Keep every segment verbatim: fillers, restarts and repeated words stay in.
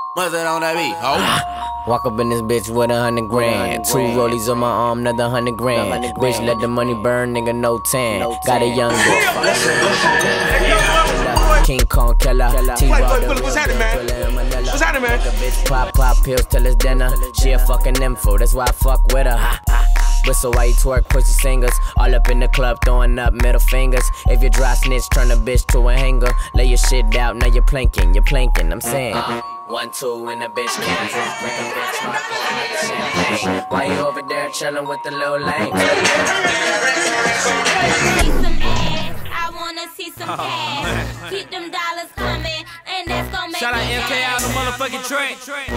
What's that on that beat, ho? Walk up in this bitch with a hundred grand. Two rollies on my arm, another hundred grand. Bitch, let the money burn, nigga, no tan. Got a young bitch. King Kong killer. What's happening, man? What's happening, man? Pop, pop pills till it's dinner. She a fucking info, that's why I fuck with her. Whistle while you twerk, pussy singers. All up in the club, throwing up middle fingers. If you dry snitch, turn a bitch to a hanger. Lay your shit out, now you're planking, you're planking, I'm saying. One, two, and a bitch can bring a bitch my champagne. Why you over there chillin' with the little lame? I wanna see some cash. Keep them dollars coming, and that's gonna make shout out me M K out on the motherfucking track.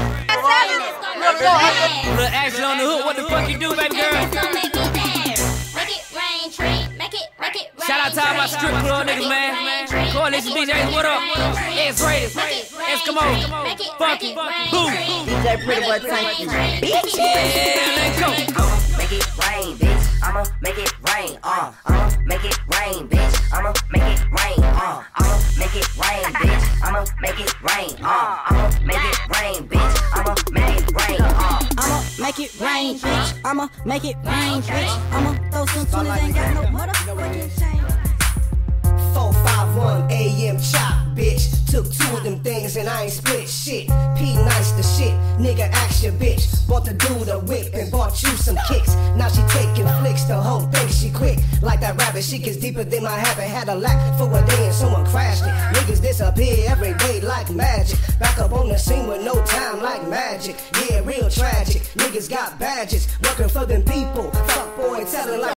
Little action on the hook, what the fuck you do, baby girl? Make it rain, tree, make it, make it rain. Shout out to all my strip club niggas, man. Coalition D Js, what up? X-rated, Eskimo, Funky, Boo. D J Pretty Boy Tanky, bitch. Yeah, let's go. I'ma make it rain, bitch. I'ma make it rain, uh. I'ma make it rain, bitch. I'ma make it rain, uh. I'ma make it rain, bitch. I'ma make it rain, uh. I'ma make it rain, bitch. I'ma make it rain, uh. I'ma make it rain, bitch. I'ma make it rain, bitch. I'ma throw some twenties, ain't got no motherfucking change. four five one A M chop, bitch. Took two of them things and I ain't split shit. P nice the shit, nigga ask your bitch. Bought the dude a whip and bought you some kicks. Now she taking flicks, the whole thing she quick. Like that rabbit, she gets deeper than my habit. Had a lack for a day and someone crashed it. Niggas disappear every day like magic. Back up on the scene with no time like magic. Yeah, real tragic. Niggas got badges, working for them people. Fuck boy, telling like